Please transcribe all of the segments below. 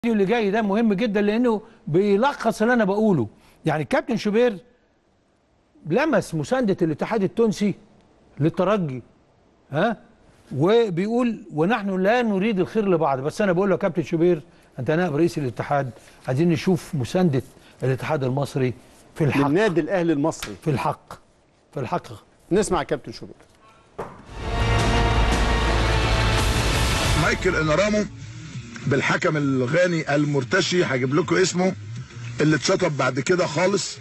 اللي جاي ده مهم جدا لانه بيلخص اللي انا بقوله. يعني الكابتن شوبير لمس مسانده الاتحاد التونسي للترجي، وبيقول ونحن لا نريد الخير لبعض. بس انا بقول له يا كابتن شوبير، انت نائب رئيس الاتحاد، عايزين نشوف مسانده الاتحاد المصري في الحق، للنادي الاهلي المصري في الحق. نسمع كابتن شوبير. مايكل انرامو بالحكم الغاني المرتشي، هجيب لكم اسمه، اللي اتشطب بعد كده خالص.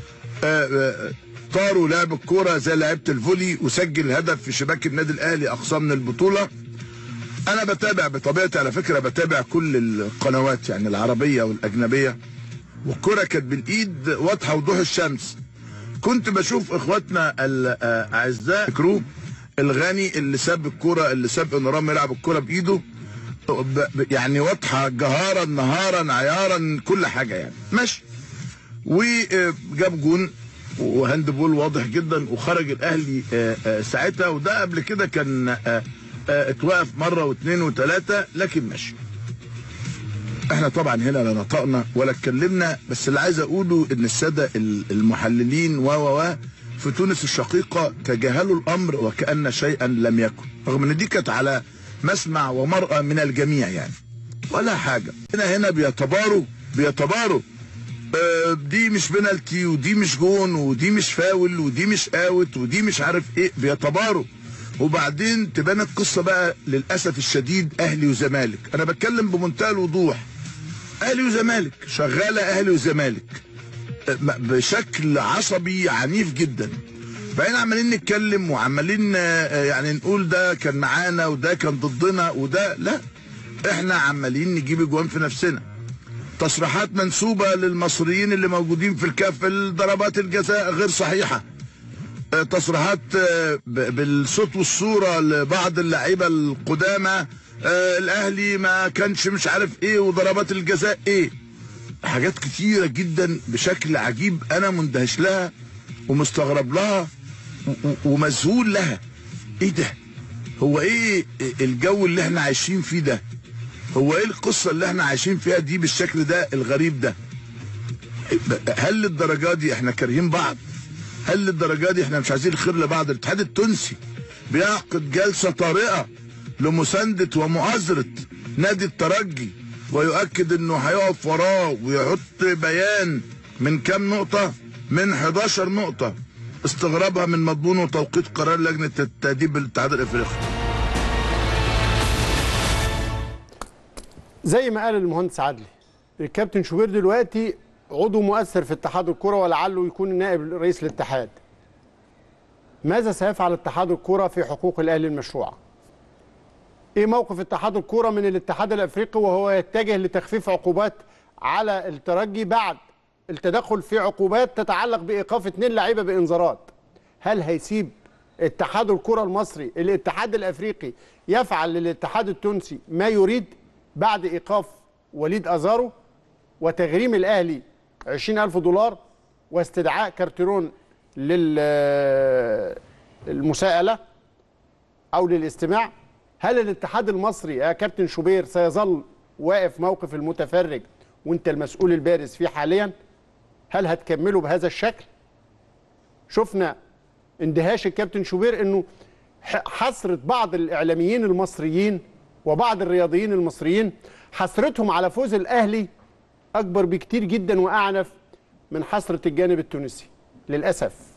طاروا لعب الكوره زي لعيبه الفولي وسجل هدف في شباك النادي الاهلي اقصى من البطوله. انا بتابع بطبيعتي، على فكره بتابع كل القنوات يعني العربيه والاجنبيه، والكوره كانت بالايد واضحه وضوح الشمس. كنت بشوف اخواتنا الاعزاء كرو الغاني اللي ساب الكوره، اللي ساب انرام يلعب الكوره بايده، يعني واضحه جهارا نهارا عيارا كل حاجه يعني ماشي. وجاب جون وهاند بول واضح جدا، وخرج الاهلي ساعتها. وده قبل كده كان اتوقف مره واثنين وثلاثه، لكن ماشي. احنا طبعا هنا لا نطقنا ولا اتكلمنا، بس اللي عايز اقوله ان الساده المحللين في تونس الشقيقه تجاهلوا الامر وكأن شيئا لم يكن، رغم ان دي كانت على مسمع ومرأى من الجميع يعني ولا حاجه. هنا بيتباروا دي مش بنالتي، ودي مش جون، ودي مش فاول، ودي مش اوت، ودي مش عارف ايه، بيتباروا. وبعدين تبان القصه بقى للاسف الشديد اهلي وزمالك. انا بتكلم بمنتهى الوضوح، اهلي وزمالك شغاله، اهلي وزمالك بشكل عصبي عنيف جدا. بقينا عمالين نتكلم وعمالين يعني نقول ده كان معانا وده كان ضدنا وده لا، احنا عمالين نجيب اجوان في نفسنا. تصريحات منسوبه للمصريين اللي موجودين في الكاف، ضربات الجزاء غير صحيحه، تصريحات بالصوت والصوره لبعض اللعيبه القدامى، الاهلي ما كانش مش عارف ايه، وضربات الجزاء ايه، حاجات كتيره جدا بشكل عجيب. انا مندهش لها ومستغرب لها ومذهول لها. ايه ده؟ هو ايه الجو اللي احنا عايشين فيه ده؟ هو ايه القصه اللي احنا عايشين فيها دي بالشكل ده الغريب ده؟ هل للدرجه دي احنا كارهين بعض؟ هل للدرجه دي احنا مش عايزين الخير لبعض؟ الاتحاد التونسي بيعقد جلسه طارئه لمسانده ومؤازره نادي الترجي، ويؤكد انه هيقف وراه ويحط بيان من كام نقطه؟ من 11 نقطه استغرابها من مضمون وتوقيت قرار لجنه التأديب بالاتحاد الافريقي. زي ما قال المهندس عدلي، الكابتن شوبير دلوقتي عضو مؤثر في اتحاد الكرة، ولعله يكون نائب رئيس الاتحاد. ماذا سيفعل اتحاد الكرة في حقوق الاهلي المشروعه؟ ايه موقف اتحاد الكرة من الاتحاد الافريقي وهو يتجه لتخفيف عقوبات على الترجي بعد التدخل في عقوبات تتعلق بايقاف 2 لعيبه بانذارات؟ هل هيسيب اتحاد الكرة المصري الاتحاد الافريقي يفعل للاتحاد التونسي ما يريد بعد ايقاف وليد ازارو وتغريم الاهلي 20,000 دولار واستدعاء كارتيرون للمساءلة أو للاستماع؟ هل الاتحاد المصري يا كابتن شوبير سيظل واقف موقف المتفرج وانت المسؤول البارز فيه حاليا؟ هل هتكملوا بهذا الشكل؟ شفنا اندهاش الكابتن شوبير انه حسرة بعض الاعلاميين المصريين وبعض الرياضيين المصريين، حسرتهم على فوز الاهلي اكبر بكتير جدا واعنف من حسرة الجانب التونسي للاسف.